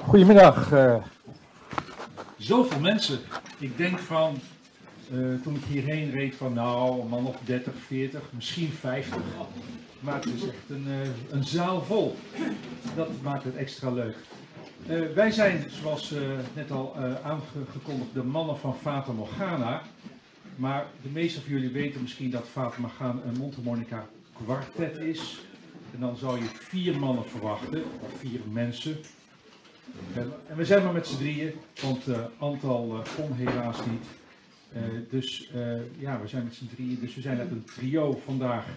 Goedemiddag. Zoveel mensen. Ik denk van, toen ik hierheen reed van nou, een man of 30, 40, misschien 50. Maar het is echt een zaal vol. Dat maakt het extra leuk. Wij zijn, zoals net al aangekondigd, de mannen van Fata Morgana. Maar de meesten van jullie weten misschien dat Fata Morgana een mondharmonica kwartet is. En dan zou je 4 mannen verwachten, of 4 mensen. En we zijn maar met z'n drieën, want Antal kon helaas niet. Dus ja, we zijn met z'n drieën, dus we zijn net een trio vandaag.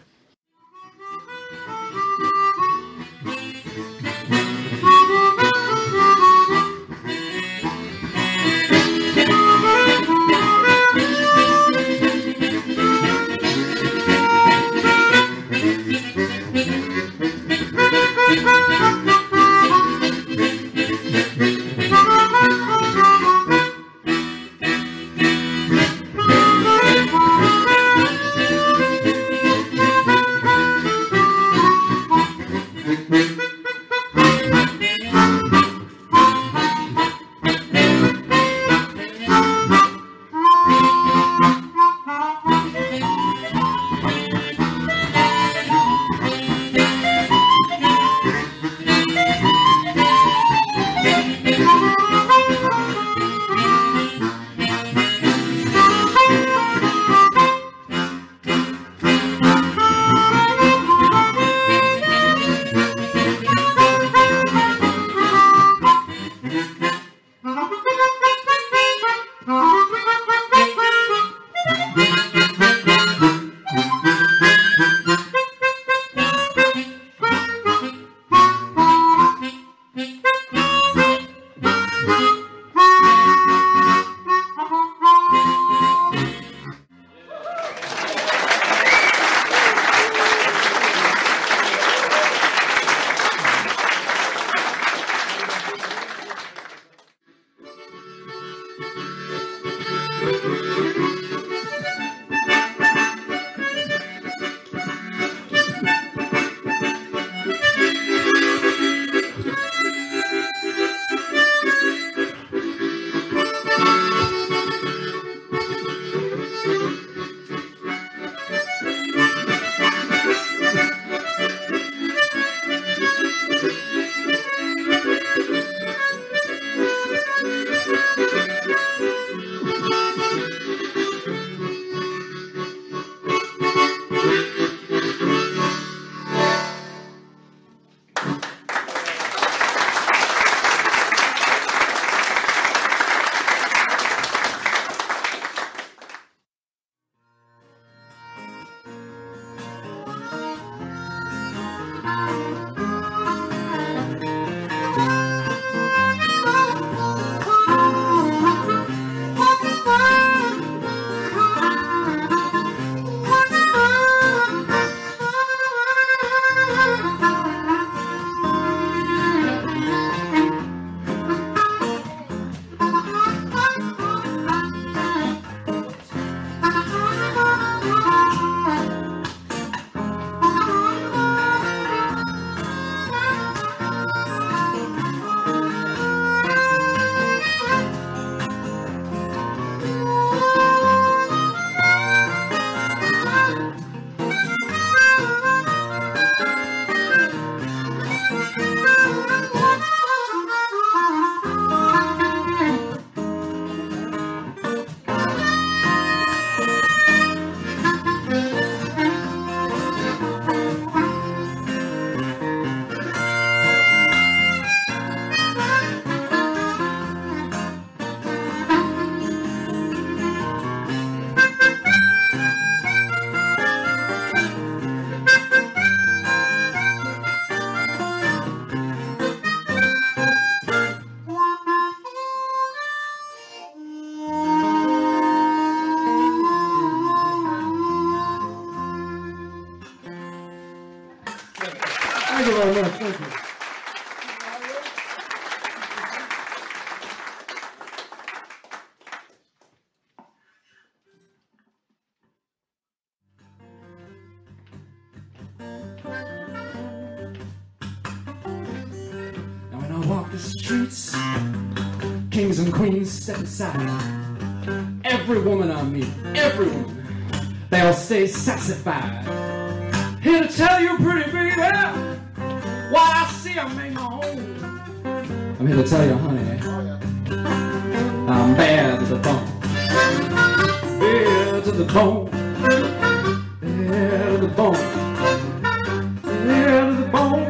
the streets, kings and queens step aside. Every woman I meet, every woman, they all stay sassified. Here to tell you, pretty baby, what I see I make my own. I'm here to tell you, honey, I'm bad to the bone. Bad to the bone. Bad to the bone. Bad to the bone.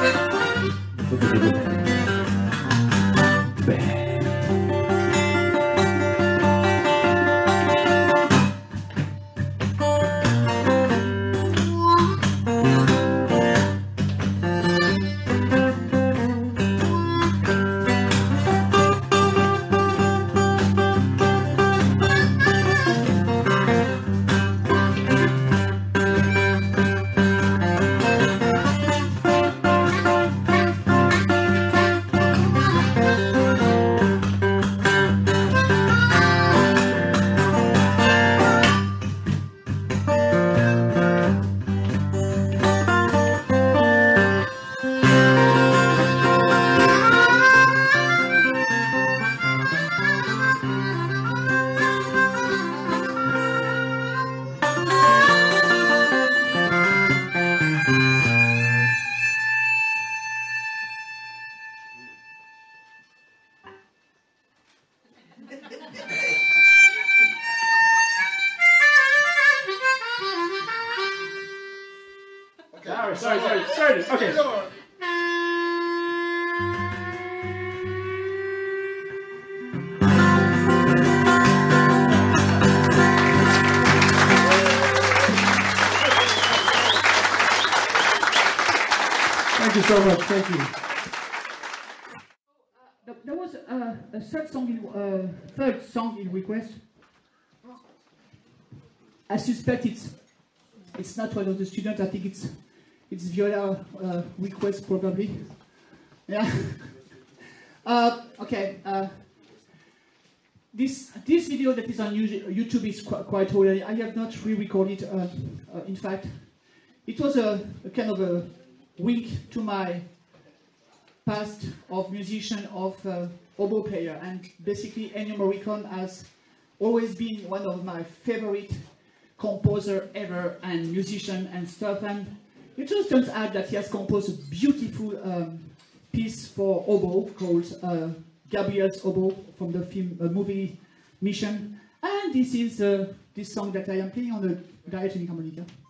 Bad. Sorry. Okay. Thank you so much. Thank you. There was a third song in request. I suspect it's not one of the students. I think it's Viola request probably. Yeah. Okay. This video that is on YouTube is quite old. I have not re-recorded. In fact, it was a kind of a wink to my past of musician, of oboe player, and basically Ennio Morricone has always been one of my favorite composer ever and musician and stuff. And it just turns out that he has composed a beautiful piece for oboe called Gabriel's Oboe from the film movie Mission. And this is this song that I am playing on the diatonic harmonica.